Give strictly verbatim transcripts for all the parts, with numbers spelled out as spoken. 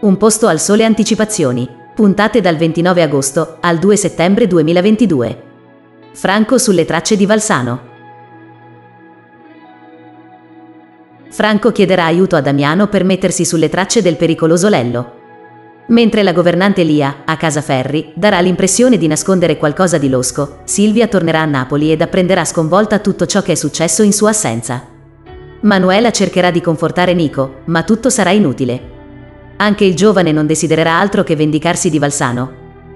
Un posto al sole anticipazioni. Puntate dal ventinove agosto al due settembre duemilaventidue. Franco sulle tracce di Valsano. Franco chiederà aiuto a Damiano per mettersi sulle tracce del pericoloso Lello. Mentre la governante Lia, a casa Ferri, darà l'impressione di nascondere qualcosa di losco, Silvia tornerà a Napoli ed apprenderà sconvolta tutto ciò che è successo in sua assenza. Manuela cercherà di confortare Nico, ma tutto sarà inutile. Anche il giovane non desidererà altro che vendicarsi di Valsano.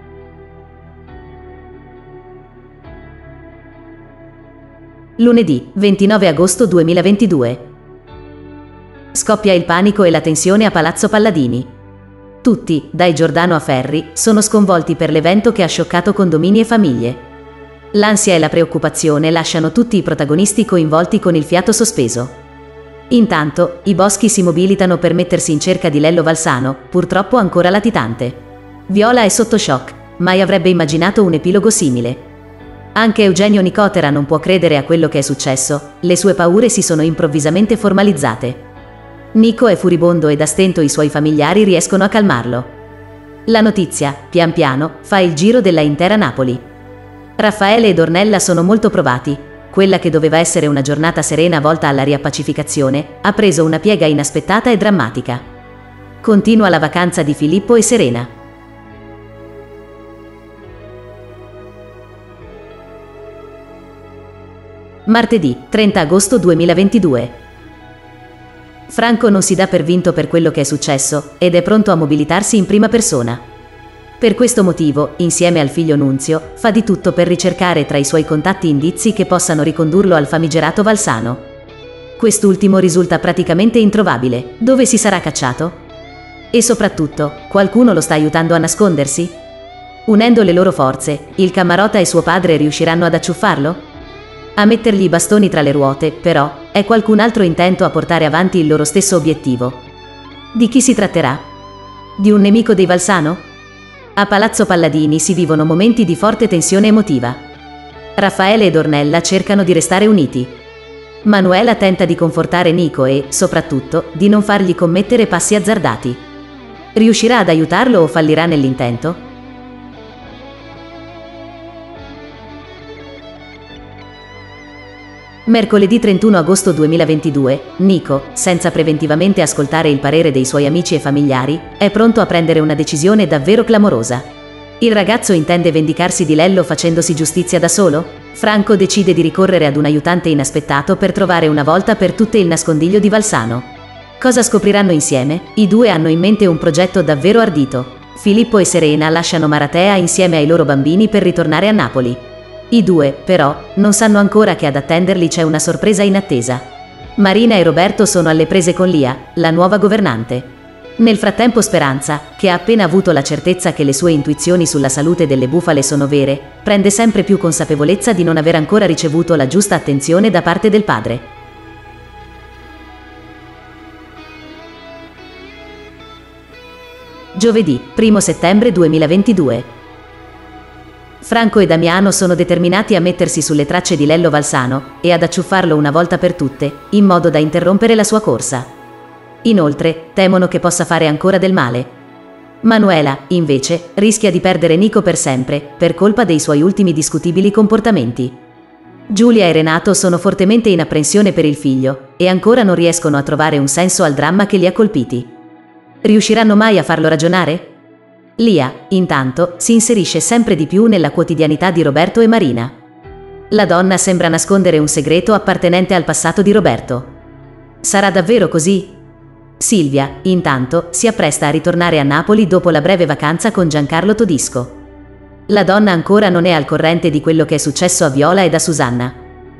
Lunedì, ventinove agosto duemilaventidue. Scoppia il panico e la tensione a Palazzo Palladini. Tutti, dai Giordano a Ferri, sono sconvolti per l'evento che ha scioccato condomini e famiglie. L'ansia e la preoccupazione lasciano tutti i protagonisti coinvolti con il fiato sospeso. Intanto, i Boschi si mobilitano per mettersi in cerca di Lello Valsano, purtroppo ancora latitante. Viola è sotto shock, mai avrebbe immaginato un epilogo simile. Anche Eugenio Nicotera non può credere a quello che è successo, le sue paure si sono improvvisamente formalizzate. Nico è furibondo ed a stento i suoi familiari riescono a calmarlo. La notizia, pian piano, fa il giro della intera Napoli. Raffaele ed Ornella sono molto provati. Quella che doveva essere una giornata serena volta alla riappacificazione, ha preso una piega inaspettata e drammatica. Continua la vacanza di Filippo e Serena. Martedì, trenta agosto duemilaventidue. Franco non si dà per vinto per quello che è successo, ed è pronto a mobilitarsi in prima persona. Per questo motivo, insieme al figlio Nunzio, fa di tutto per ricercare tra i suoi contatti indizi che possano ricondurlo al famigerato Valsano. Quest'ultimo risulta praticamente introvabile. Dove si sarà cacciato? E soprattutto, qualcuno lo sta aiutando a nascondersi? Unendo le loro forze, il Cammarota e suo padre riusciranno ad acciuffarlo? A mettergli i bastoni tra le ruote, però, è qualcun altro intento a portare avanti il loro stesso obiettivo. Di chi si tratterà? Di un nemico dei Valsano? A Palazzo Palladini si vivono momenti di forte tensione emotiva. Raffaele ed Ornella cercano di restare uniti. Manuela tenta di confortare Nico e, soprattutto, di non fargli commettere passi azzardati. Riuscirà ad aiutarlo o fallirà nell'intento? Mercoledì trentuno agosto duemilaventidue, Nico, senza preventivamente ascoltare il parere dei suoi amici e familiari, è pronto a prendere una decisione davvero clamorosa. Il ragazzo intende vendicarsi di Lello facendosi giustizia da solo? Franco decide di ricorrere ad un aiutante inaspettato per trovare una volta per tutte il nascondiglio di Valsano. Cosa scopriranno insieme? I due hanno in mente un progetto davvero ardito. Filippo e Serena lasciano Maratea insieme ai loro bambini per ritornare a Napoli. I due, però, non sanno ancora che ad attenderli c'è una sorpresa inattesa. Marina e Roberto sono alle prese con Lia, la nuova governante. Nel frattempo Speranza, che ha appena avuto la certezza che le sue intuizioni sulla salute delle bufale sono vere, prende sempre più consapevolezza di non aver ancora ricevuto la giusta attenzione da parte del padre. Giovedì, primo settembre duemilaventidue. Franco e Damiano sono determinati a mettersi sulle tracce di Lello Valsano e ad acciuffarlo una volta per tutte, in modo da interrompere la sua corsa. Inoltre, temono che possa fare ancora del male. Manuela, invece, rischia di perdere Nico per sempre, per colpa dei suoi ultimi discutibili comportamenti. Giulia e Renato sono fortemente in apprensione per il figlio, e ancora non riescono a trovare un senso al dramma che li ha colpiti. Riusciranno mai a farlo ragionare? Lia, intanto, si inserisce sempre di più nella quotidianità di Roberto e Marina. La donna sembra nascondere un segreto appartenente al passato di Roberto. Sarà davvero così? Silvia, intanto, si appresta a ritornare a Napoli dopo la breve vacanza con Giancarlo Todisco. La donna ancora non è al corrente di quello che è successo a Viola ed a Susanna.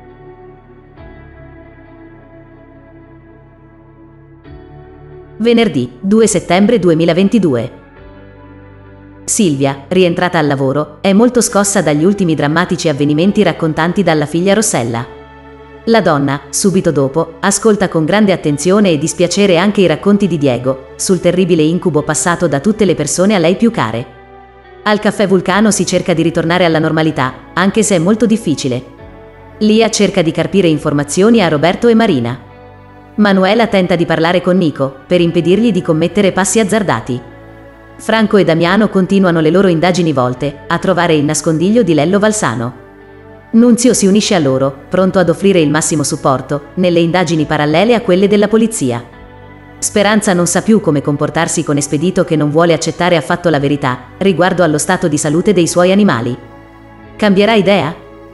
Venerdì, due settembre duemilaventidue. Silvia, rientrata al lavoro, è molto scossa dagli ultimi drammatici avvenimenti raccontanti dalla figlia Rossella. La donna, subito dopo, ascolta con grande attenzione e dispiacere anche i racconti di Diego, sul terribile incubo passato da tutte le persone a lei più care. Al caffè Vulcano si cerca di ritornare alla normalità, anche se è molto difficile. Lia cerca di carpire informazioni a Roberto e Marina. Manuela tenta di parlare con Nico, per impedirgli di commettere passi azzardati. Franco e Damiano continuano le loro indagini volte a trovare il nascondiglio di Lello Valsano. Nunzio si unisce a loro, pronto ad offrire il massimo supporto nelle indagini parallele a quelle della polizia. Speranza non sa più come comportarsi con Espedito, che non vuole accettare affatto la verità riguardo allo stato di salute dei suoi animali. Cambierà idea?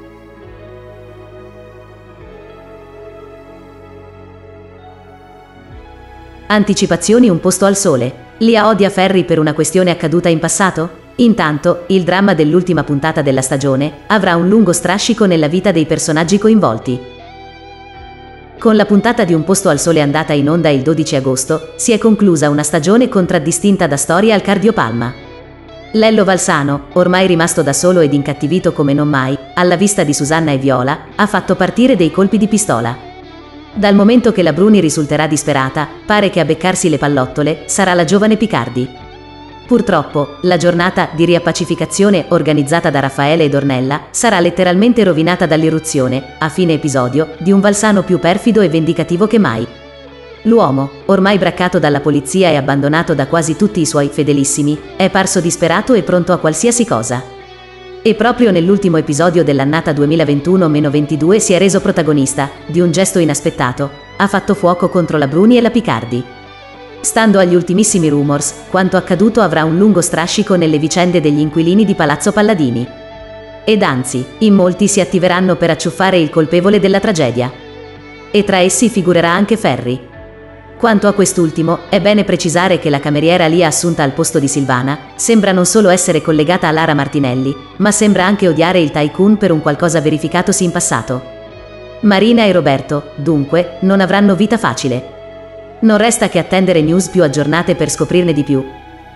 Anticipazioni Un posto al sole. Lia odia Ferri per una questione accaduta in passato? Intanto, il dramma dell'ultima puntata della stagione avrà un lungo strascico nella vita dei personaggi coinvolti. Con la puntata di Un posto al sole andata in onda il dodici agosto, si è conclusa una stagione contraddistinta da storie al cardiopalma. Lello Valsano, ormai rimasto da solo ed incattivito come non mai, alla vista di Susanna e Viola, ha fatto partire dei colpi di pistola. Dal momento che la Bruni risulterà disperata, pare che a beccarsi le pallottole sarà la giovane Picardi. Purtroppo, la giornata di riappacificazione organizzata da Raffaele ed Ornella sarà letteralmente rovinata dall'irruzione, a fine episodio, di un Valsano più perfido e vendicativo che mai. L'uomo, ormai braccato dalla polizia e abbandonato da quasi tutti i suoi fedelissimi, è parso disperato e pronto a qualsiasi cosa. E proprio nell'ultimo episodio dell'annata duemilaventuno ventidue si è reso protagonista di un gesto inaspettato: ha fatto fuoco contro la Bruni e la Picardi. Stando agli ultimissimi rumors, quanto accaduto avrà un lungo strascico nelle vicende degli inquilini di Palazzo Palladini. Ed anzi, in molti si attiveranno per acciuffare il colpevole della tragedia. E tra essi figurerà anche Ferri. Quanto a quest'ultimo, è bene precisare che la cameriera Lia assunta al posto di Silvana sembra non solo essere collegata a Lara Martinelli, ma sembra anche odiare il tycoon per un qualcosa verificatosi in passato. Marina e Roberto, dunque, non avranno vita facile. Non resta che attendere news più aggiornate per scoprirne di più.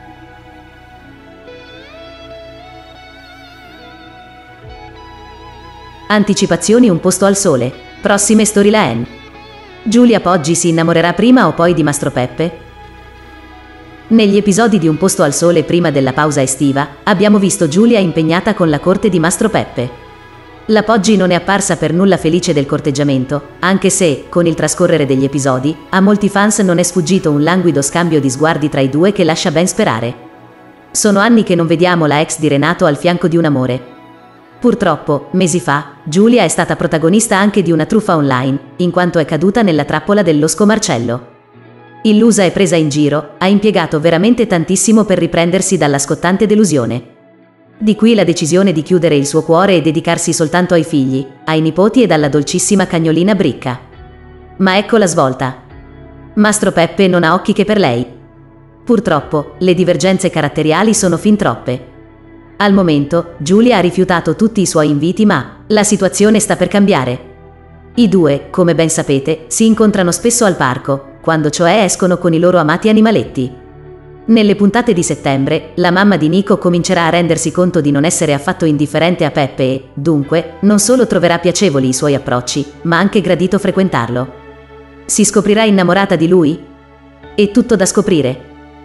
Anticipazioni Un posto al sole. Prossime storyline. Giulia Poggi si innamorerà prima o poi di Mastro Peppe? Negli episodi di Un posto al sole prima della pausa estiva, abbiamo visto Giulia impegnata con la corte di Mastro Peppe. La Poggi non è apparsa per nulla felice del corteggiamento, anche se, con il trascorrere degli episodi, a molti fans non è sfuggito un languido scambio di sguardi tra i due che lascia ben sperare. Sono anni che non vediamo la ex di Renato al fianco di un amore. Purtroppo, mesi fa, Giulia è stata protagonista anche di una truffa online, in quanto è caduta nella trappola del losco Marcello. Illusa e presa in giro, ha impiegato veramente tantissimo per riprendersi dalla scottante delusione. Di qui la decisione di chiudere il suo cuore e dedicarsi soltanto ai figli, ai nipoti ed alla dolcissima cagnolina Bricca. Ma ecco la svolta. Mastro Peppe non ha occhi che per lei. Purtroppo, le divergenze caratteriali sono fin troppe. Al momento, Giulia ha rifiutato tutti i suoi inviti, ma la situazione sta per cambiare. I due, come ben sapete, si incontrano spesso al parco, quando cioè escono con i loro amati animaletti. Nelle puntate di settembre, la mamma di Nico comincerà a rendersi conto di non essere affatto indifferente a Peppe e, dunque, non solo troverà piacevoli i suoi approcci, ma anche gradito frequentarlo. Si scoprirà innamorata di lui? È tutto da scoprire.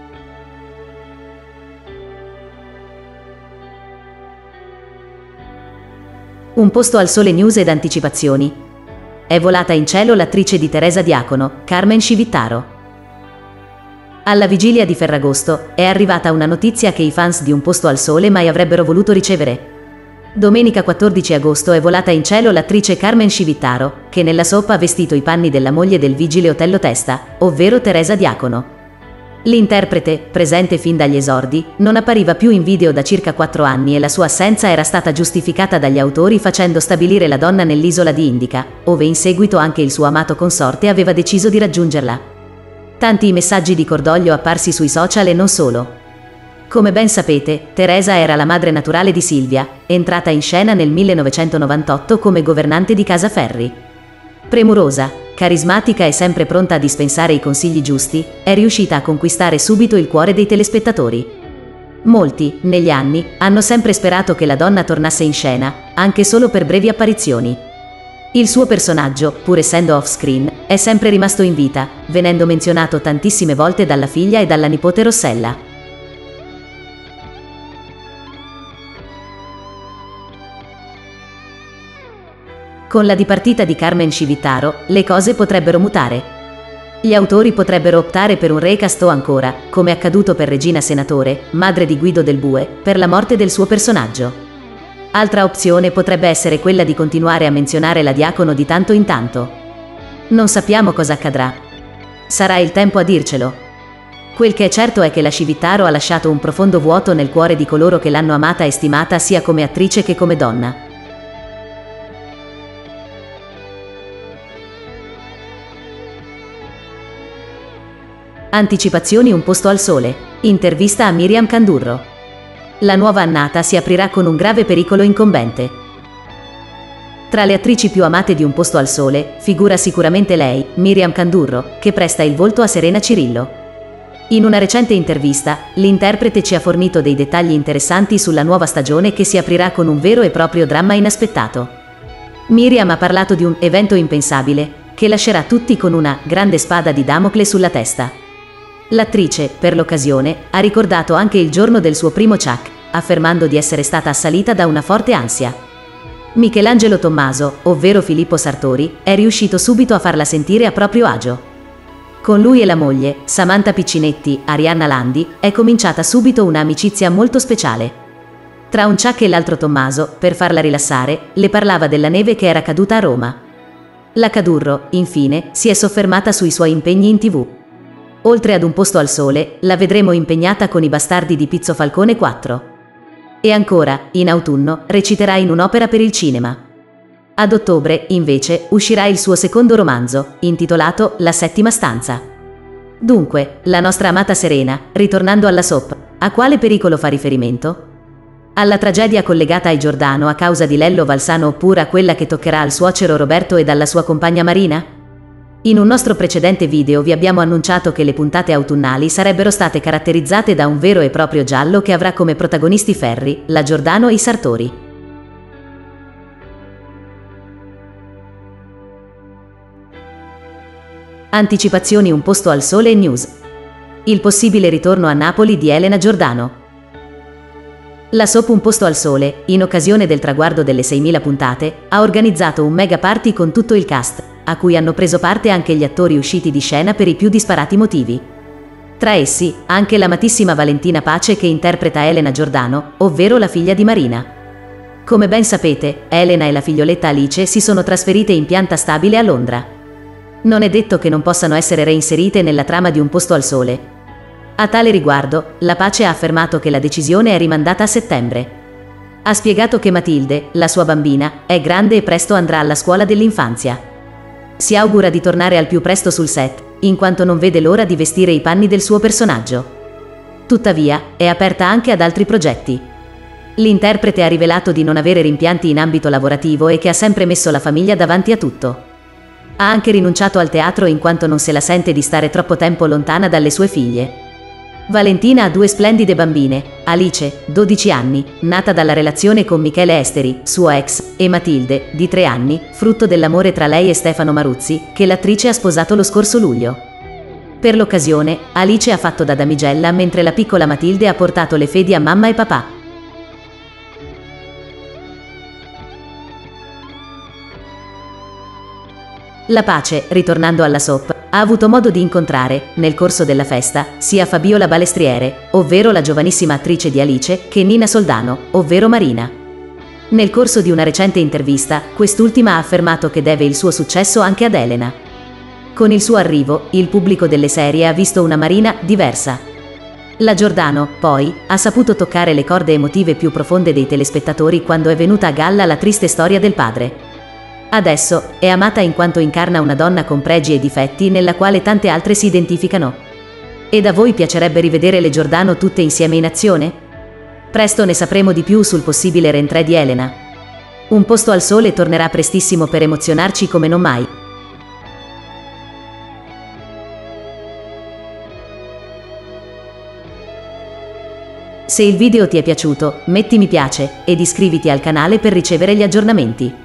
Un posto al sole news ed anticipazioni. È volata in cielo l'attrice di Teresa Diacono, Carmen Civittaro. Alla vigilia di Ferragosto è arrivata una notizia che i fans di Un posto al sole mai avrebbero voluto ricevere. Domenica quattordici agosto è volata in cielo l'attrice Carmen Civittaro, che nella soap ha vestito i panni della moglie del vigile Otello Testa, ovvero Teresa Diacono. L'interprete, presente fin dagli esordi, non appariva più in video da circa quattro anni e la sua assenza era stata giustificata dagli autori facendo stabilire la donna nell'isola di Indica, ove in seguito anche il suo amato consorte aveva deciso di raggiungerla. Tanti i messaggi di cordoglio apparsi sui social e non solo. Come ben sapete, Teresa era la madre naturale di Silvia, entrata in scena nel millenovecentonovantotto come governante di Casa Ferri. Premurosa, carismatica e sempre pronta a dispensare i consigli giusti, è riuscita a conquistare subito il cuore dei telespettatori. Molti, negli anni, hanno sempre sperato che la donna tornasse in scena, anche solo per brevi apparizioni. Il suo personaggio, pur essendo off-screen, è sempre rimasto in vita, venendo menzionato tantissime volte dalla figlia e dalla nipote Rossella. Con la dipartita di Carmen Civittaro, le cose potrebbero mutare. Gli autori potrebbero optare per un recast o ancora, come accaduto per Regina Senatore, madre di Guido del Bue, per la morte del suo personaggio. Altra opzione potrebbe essere quella di continuare a menzionare la Diacono di tanto in tanto. Non sappiamo cosa accadrà. Sarà il tempo a dircelo. Quel che è certo è che la Civitaro ha lasciato un profondo vuoto nel cuore di coloro che l'hanno amata e stimata sia come attrice che come donna. Anticipazioni Un posto al sole. Intervista a Miriam Candurro. La nuova annata si aprirà con un grave pericolo incombente. Tra le attrici più amate di Un posto al sole, figura sicuramente lei, Miriam Candurro, che presta il volto a Serena Cirillo. In una recente intervista, l'interprete ci ha fornito dei dettagli interessanti sulla nuova stagione che si aprirà con un vero e proprio dramma inaspettato. Miriam ha parlato di un evento impensabile, che lascerà tutti con una grande spada di Damocle sulla testa. L'attrice, per l'occasione, ha ricordato anche il giorno del suo primo ciak, affermando di essere stata assalita da una forte ansia. Michelangelo Tommaso, ovvero Filippo Sartori, è riuscito subito a farla sentire a proprio agio. Con lui e la moglie, Samantha Piccinetti, Arianna Landi, è cominciata subito un'amicizia molto speciale. Tra un ciak e l'altro Tommaso, per farla rilassare, le parlava della neve che era caduta a Roma. La Cadurro, infine, si è soffermata sui suoi impegni in tivù. Oltre ad Un posto al sole, la vedremo impegnata con I bastardi di Pizzo Falcone quattro. E ancora, in autunno, reciterà in un'opera per il cinema. Ad ottobre, invece, uscirà il suo secondo romanzo, intitolato La settima stanza. Dunque, la nostra amata Serena, ritornando alla soap, a quale pericolo fa riferimento? Alla tragedia collegata ai Giordano a causa di Lello Valsano oppure a quella che toccherà al suocero Roberto e alla sua compagna Marina? In un nostro precedente video vi abbiamo annunciato che le puntate autunnali sarebbero state caratterizzate da un vero e proprio giallo che avrà come protagonisti Ferri, la Giordano e i Sartori. Anticipazioni Un posto al sole e news. Il possibile ritorno a Napoli di Elena Giordano. La soap Un posto al sole, in occasione del traguardo delle seimila puntate, ha organizzato un mega party con tutto il cast, a cui hanno preso parte anche gli attori usciti di scena per i più disparati motivi. Tra essi, anche l'amatissima Valentina Pace che interpreta Elena Giordano, ovvero la figlia di Marina. Come ben sapete, Elena e la figlioletta Alice si sono trasferite in pianta stabile a Londra. Non è detto che non possano essere reinserite nella trama di Un posto al sole. A tale riguardo, la Pace ha affermato che la decisione è rimandata a settembre. Ha spiegato che Matilde, la sua bambina, è grande e presto andrà alla scuola dell'infanzia. Si augura di tornare al più presto sul set, in quanto non vede l'ora di vestire i panni del suo personaggio. Tuttavia, è aperta anche ad altri progetti. L'interprete ha rivelato di non avere rimpianti in ambito lavorativo e che ha sempre messo la famiglia davanti a tutto. Ha anche rinunciato al teatro in quanto non se la sente di stare troppo tempo lontana dalle sue figlie. Valentina ha due splendide bambine, Alice, dodici anni, nata dalla relazione con Michele Esteri, suo ex, e Matilde, di tre anni, frutto dell'amore tra lei e Stefano Maruzzi, che l'attrice ha sposato lo scorso luglio. Per l'occasione, Alice ha fatto da damigella mentre la piccola Matilde ha portato le fedi a mamma e papà. La Pace, ritornando alla soap, ha avuto modo di incontrare, nel corso della festa, sia Fabiola Balestriere, ovvero la giovanissima attrice di Alice, che Nina Soldano, ovvero Marina. Nel corso di una recente intervista, quest'ultima ha affermato che deve il suo successo anche ad Elena. Con il suo arrivo, il pubblico delle serie ha visto una Marina diversa. La Giordano, poi, ha saputo toccare le corde emotive più profonde dei telespettatori quando è venuta a galla la triste storia del padre. Adesso, è amata in quanto incarna una donna con pregi e difetti nella quale tante altre si identificano. Ed a voi piacerebbe rivedere le Giordano tutte insieme in azione? Presto ne sapremo di più sul possibile rientro di Elena. Un posto al sole tornerà prestissimo per emozionarci come non mai. Se il video ti è piaciuto, metti mi piace ed iscriviti al canale per ricevere gli aggiornamenti.